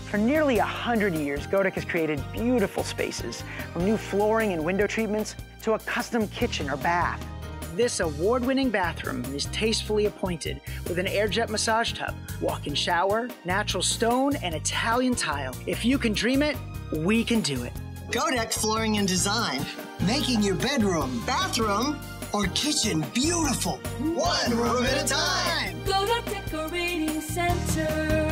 For nearly 100 years, Goedecke has created beautiful spaces, from new flooring and window treatments to a custom kitchen or bath. This award-winning bathroom is tastefully appointed with an air jet massage tub, walk-in shower, natural stone, and Italian tile. If you can dream it, we can do it. Goedecke Flooring and Design, making your bedroom, bathroom, or kitchen beautiful, one room at a time. Goedecke Decorating Center.